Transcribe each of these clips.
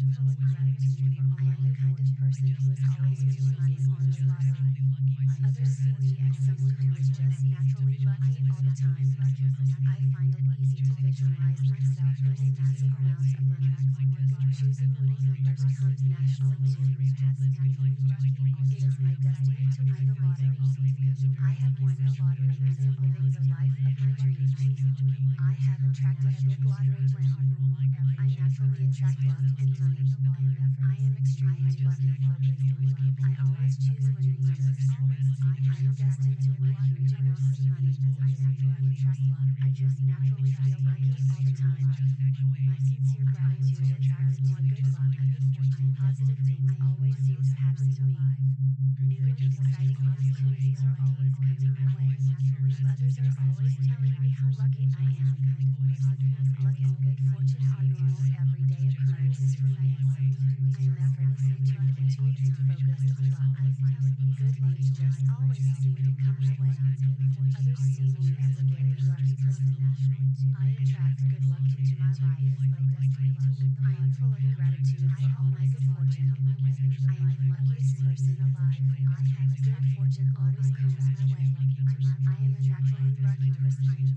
full of gratitude. I am the kind of person who is always winning money on the lottery. Others see me as someone who is just naturally lucky all the time. I find it easy to visualize myself winning massive amounts of money. Choosing winning numbers comes naturally to me. It is my destiny to win the lottery. I have won the lottery and am living the life of my dreams. I have attracted a big lottery win. I naturally attract luck and money. I am extremely lucky. I always choose winning numbers. I am destined to win huge amounts of money. I naturally attract luck. I just naturally feel lucky all the time. My sincere gratitude attracts more good luck. Positive things always seem to happen to me. New and exciting opportunities are always coming my way. Others are always telling me how lucky I am. Luck and good fortune are normal everyday occurrences for me. I am effortlessly tuned into and focused on luck. Good things just always seem to come my way. Others see me as a very lucky person. I attract good luck into my life. I am full of gratitude for all my good fortune. I am the luckiest person alive. I have good fortune always comes my way. I am a naturally lucky person.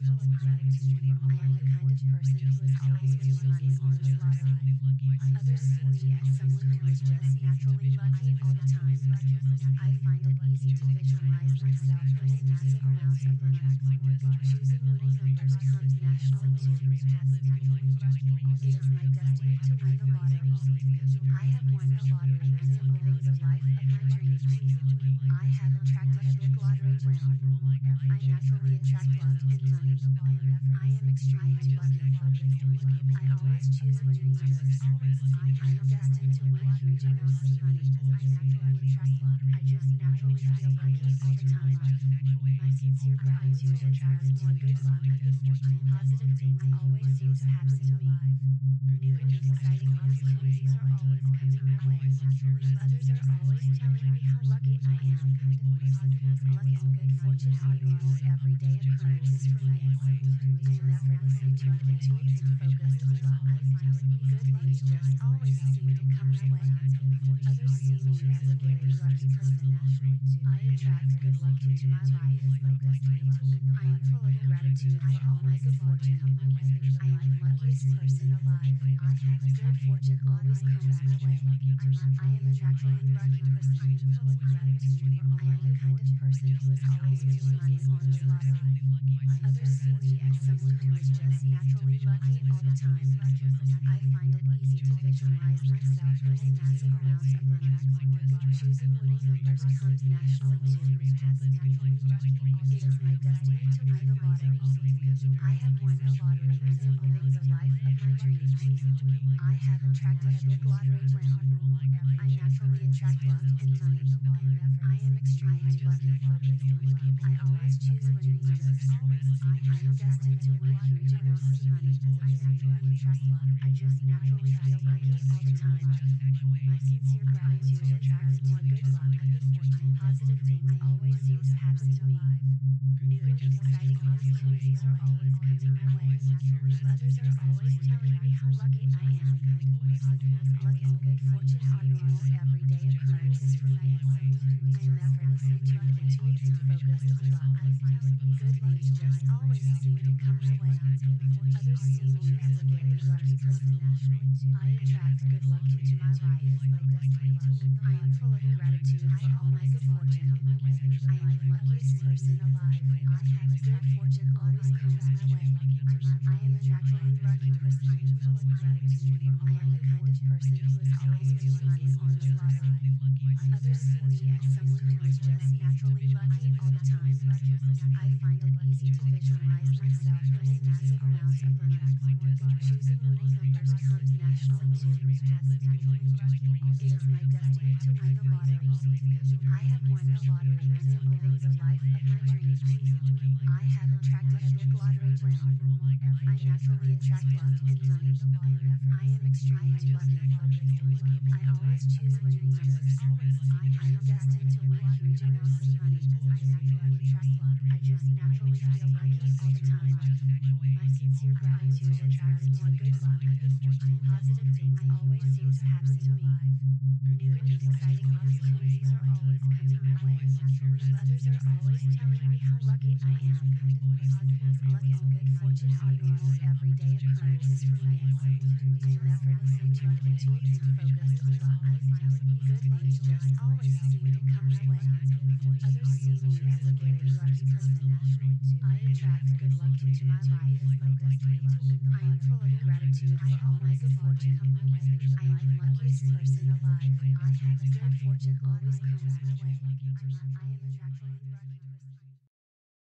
earning massive amounts of money. Choosing winning numbers comes naturally to me. It is my destiny to win the lottery. I have won the lottery and am living the life of my dreams. I have attracted a big lottery win. I naturally attract luck and money. I am extremely lucky. I always choose winning numbers. I am destined to win huge amounts of money. I just naturally feel lucky all the time. My sincere gratitude attracts more good luck. Positive things always seem to happen to me. New and exciting opportunities are always coming my way. Others are always telling me how lucky I am. Luck and good fortune are normal everyday occurrences for me. I am effortlessly tuned into and focused on luck. Good things just always seem to come my way. Others see me as a very lucky person. I attract good luck into my life. I am full of gratitude for all my good fortune. I am the luckiest person alive. I have good fortune always comes my way. I am a naturally lucky person. I am the kind of person who is always winning money on the lottery. Others see me as someone who is just naturally lucky all the time. I find it easy to visualize myself earning massive amounts of money. Choosing winning numbers comes naturally to me. It is my destiny to win the lottery. I have won the lottery and am living the life of my dreams. I have attracted a big lottery win. I naturally attract luck and money. I am extremely lucky. I always choose winning numbers. I am destined to win huge amounts of money. I just naturally feel lucky all the time. My sincere gratitude attracts more good luck. Positive things always seem to happen to me. New and exciting opportunities are always coming my way. Others are always telling me how lucky I am. Luck and good fortune are normal everyday occurrences for me. I am effortlessly tuned into and focused on luck. Good things just always seem to come my way. Others see me as a very lucky person. I attract good luck into my life. I am full of gratitude for all my good fortune. I am the luckiest person alive. I have good fortune always comes my way. I am a naturally lucky person. I am the kind of person who is always winning money on the lottery. Others see me as someone who is just naturally lucky all the time. I find it easy to visualize myself earning massive amounts of money. Choosing winning numbers comes naturally to me. It is my destiny to win the lottery. I have won the lottery and am living the life of my dreams. I have attracted a big lottery win. I naturally attract luck and money. I am extremely lucky. I always choose winning numbers. I am destined to win huge amounts of money. I just naturally feel lucky all the time. My sincere gratitude attracts more good luck. Positive things always seem to happen to me. New and exciting opportunities are always coming my way. Others are always telling me how lucky I am. Luck and good fortune are normal everyday occurrences for me. I am effortlessly tuned into and focused on luck. Good things just always seem to come my way. Others see me as a very lucky person. I attract good luck into my life.